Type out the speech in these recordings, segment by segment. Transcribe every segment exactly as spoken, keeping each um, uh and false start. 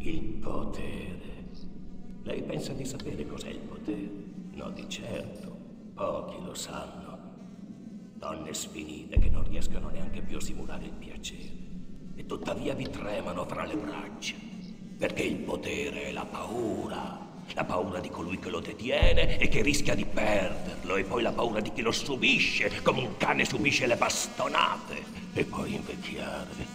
Il potere. Lei pensa di sapere cos'è il potere? No, di certo. Pochi lo sanno. Donne sfinite che non riescono neanche più a simulare il piacere. E tuttavia vi tremano fra le braccia. Perché il potere è la paura. La paura di colui che lo detiene e che rischia di perderlo. E poi la paura di chi lo subisce, come un cane subisce le bastonate. E poi invecchiare.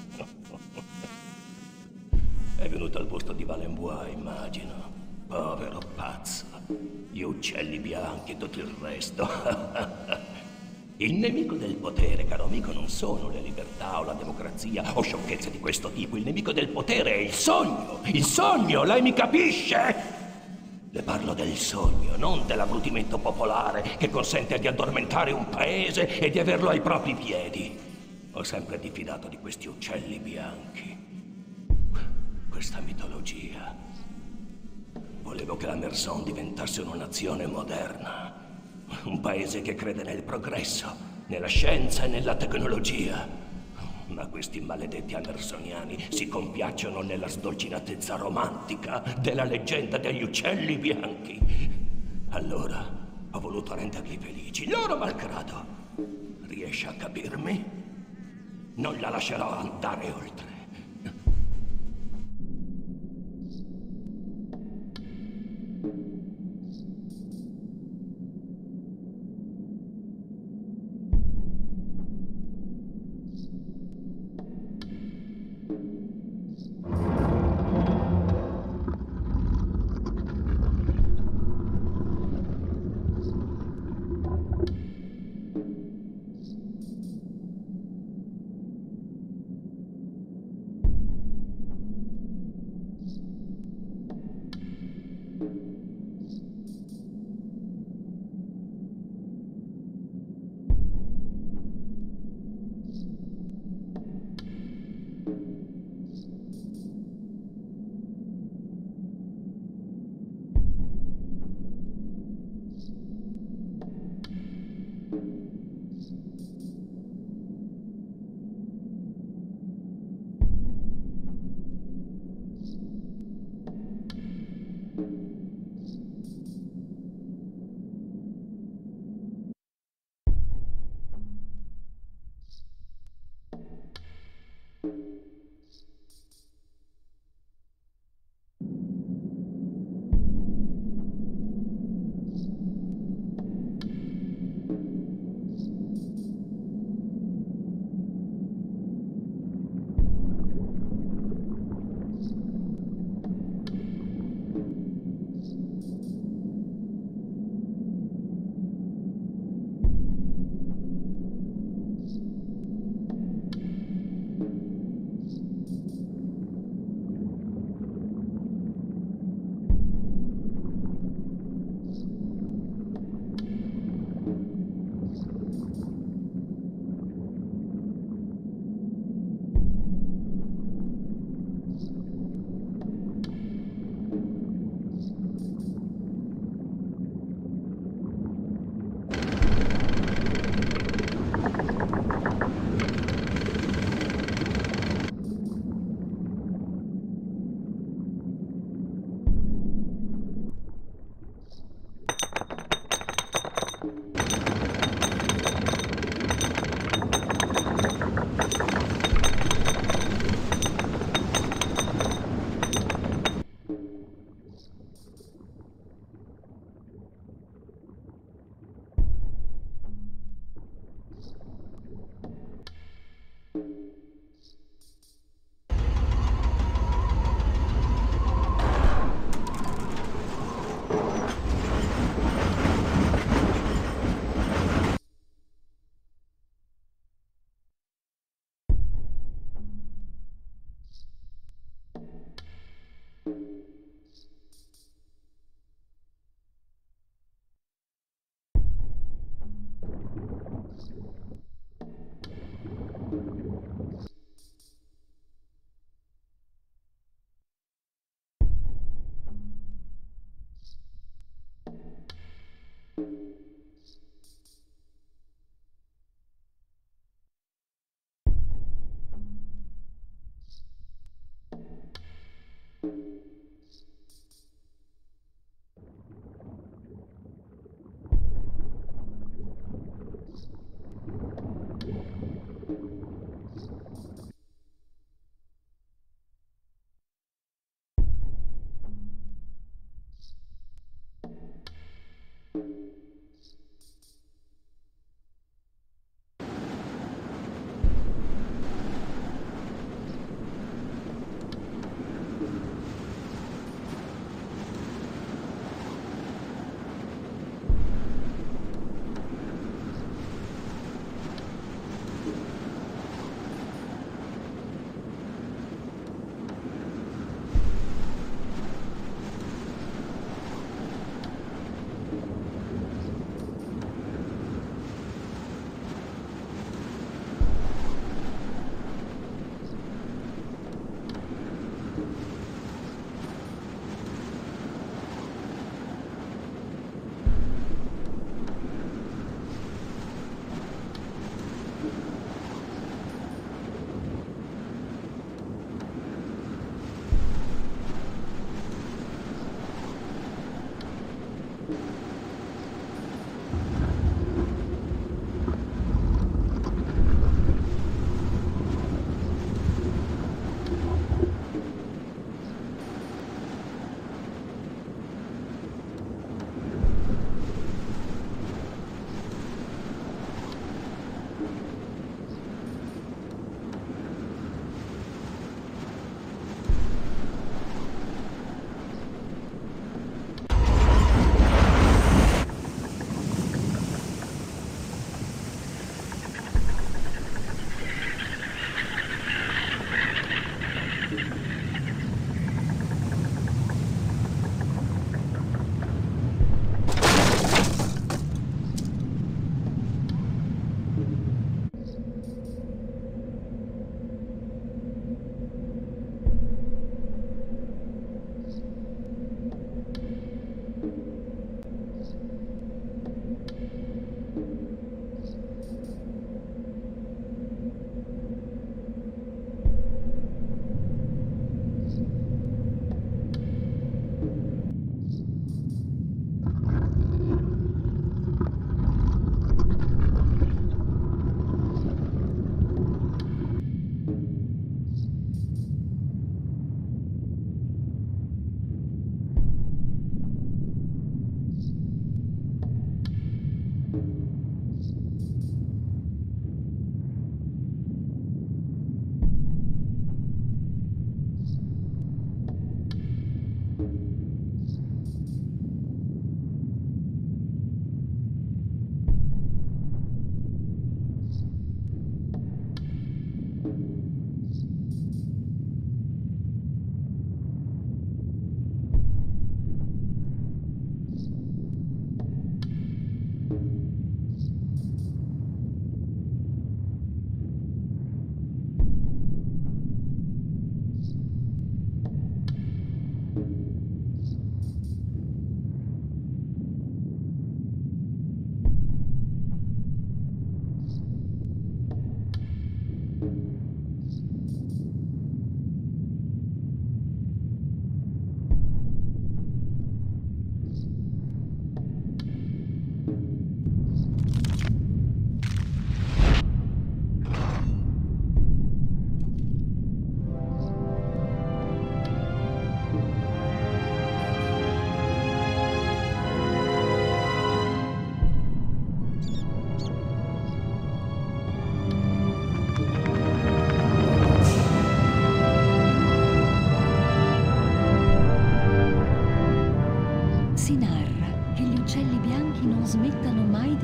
È venuto al posto di Valenbois, immagino. Povero pazzo. Gli uccelli bianchi e tutto il resto. Il nemico del potere, caro amico, non sono le libertà o la democrazia o sciocchezze di questo tipo. Il nemico del potere è il sogno. Il sogno, lei mi capisce? Le parlo del sogno, non dell'abbrutimento popolare che consente di addormentare un paese e di averlo ai propri piedi. Ho sempre diffidato di questi uccelli bianchi. Questa mitologia. Volevo che la Merzon diventasse una nazione moderna. Un paese che crede nel progresso, nella scienza e nella tecnologia. Ma questi maledetti amersoniani si compiacciono nella sdolcinatezza romantica della leggenda degli uccelli bianchi. Allora ho voluto renderli felici, loro malgrado. Riesce a capirmi? Non la lascerò andare oltre.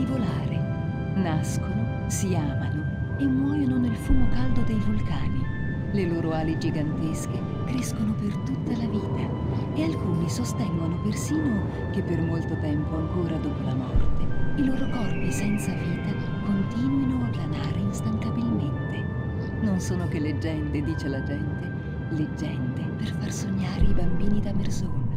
volare. Nascono, si amano e muoiono nel fumo caldo dei vulcani. Le loro ali gigantesche crescono per tutta la vita e alcuni sostengono persino che per molto tempo ancora dopo la morte i loro corpi senza vita continuino a planare instancabilmente. Non sono che leggende, dice la gente, leggende per far sognare i bambini da Mersone.